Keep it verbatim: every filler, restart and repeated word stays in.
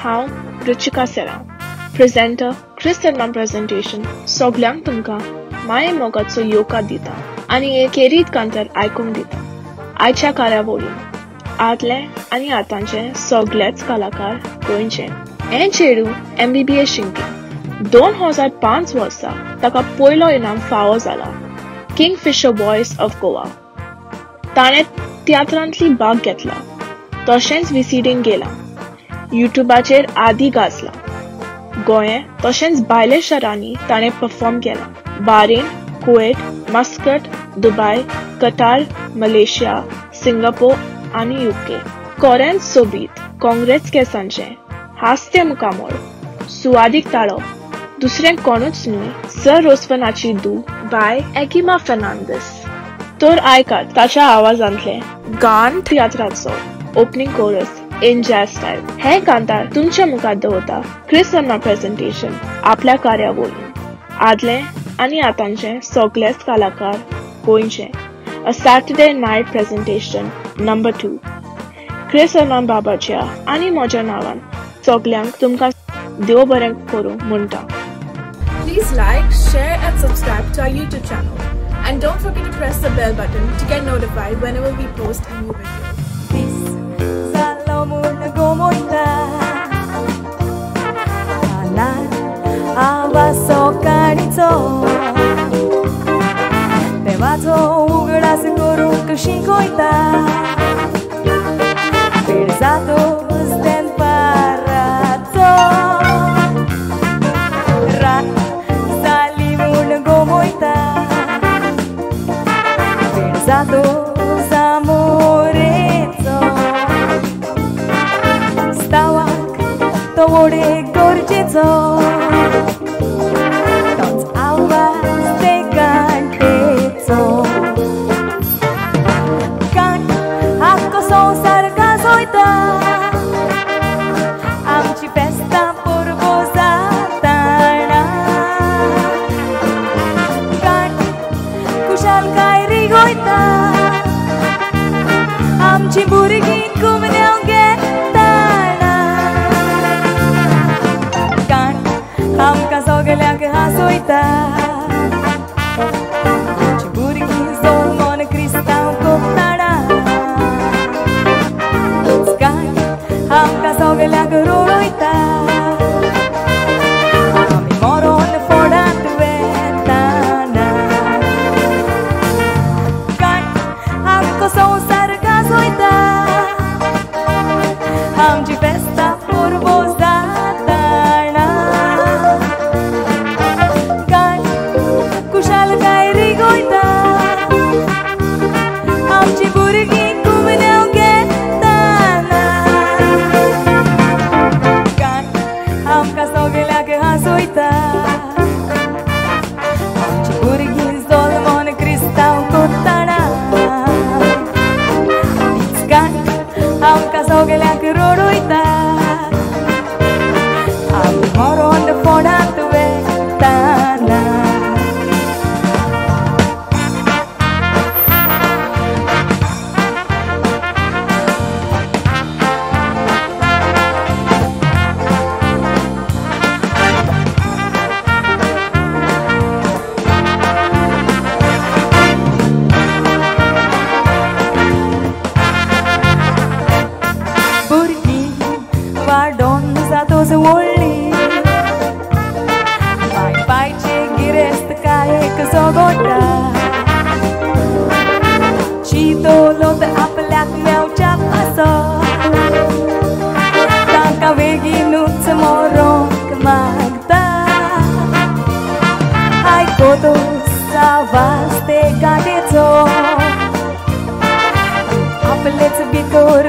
हांव Ruchika Sera, presenter Chris Salman presentation सगळ्यांक तुमकां माये मोगाचो येवकार दिता आनी एक केरीत कांतर आयकूंक दिता. आयच्या कार्यावळीन आदले आनी आतांचे सगळेच कलाकार गोंयचे. हें चेडूं एम बी बी एस शिंकी. दोन हजार पांच वर्सा ताका पयलो इनाम फावो जाला, किंगफिशर वॉयस ऑफ गोवा. ताणें तियात्रांतली भाग घेतला, तशेंच विसिडींग गेला, युट्यूबाचेर आदी गाजला. गोंय तशेंच भायल्या शारांनी ताणें परफॉर्म केला. बारेन, Kuwait, Muscat, Dubai, Qatar, Malaysia, Singapore आनी युके. कोरेंत सोबीत काँग्रेस केसांचें हास्य मुकामोळ, सुवादीक ताळो, दुसरें कोणूच न्हय, सर रोस्वनाची धूव बाय एगिमा फर्नांडीस. तर आयकात ताच्या आवाजांतले गान तियात्राचो opening chorus in jazz style. हे कांतार तुमच्या मुखार दवरता क्रिस सलमान प्रेझेंटेशन आपल्या कार्यावळीन आदले आनी आतांचे सगळेच कलाकार गोंयचे. A Saturday night presentation number two. Chris Salman बाबाच्या आनी म्हज्या नांवान सगळ्यांक तुमकां देव बरें करूं म्हणटा. Please like, share and subscribe to our YouTube channel. And don't forget to press the bell button to get notified whenever we post a new video. Salomon gomoita Alan awaso kanico Dewazo ugdas korunk shinkoita Perzato sten parazo Ran Salimon gomoita Perzato zamorezo Stałak to wody gorczyco Toc awas te kanteco Kan ako sąsar gazoita Amci festa porbozatana Kan kushal kai rigoita Amci burgi kumnew getana Kan amka sogळ्यांक हांसोयता Amci burgi zolmon क्रिस्तांव कोत्ताना Kan amka sogळ्यांक रोळोयता Ami moron foडांत वेताना Kan amko संसार गाजोयता Amci festa porbozatana Kan kushal kai rigoita Amci burgi kumnew getana Kan amka sogळ्यांक हांसोयता Amci burgi zolmon क्रिस्तांव कोत्ताना Kan amka sogळ्यांक रोळोयता Ami moron foडांत वेताना Burgi वाडोन जातोच व्हडली माय पायचे गिरेस्त कायेक जोगोटा चितोलोत आपल्याक मेवच्याक असो ताका बेगीनूच मोरोंक मागता आयकोतोच आवाज ते गाडयेचो आपलेच भितर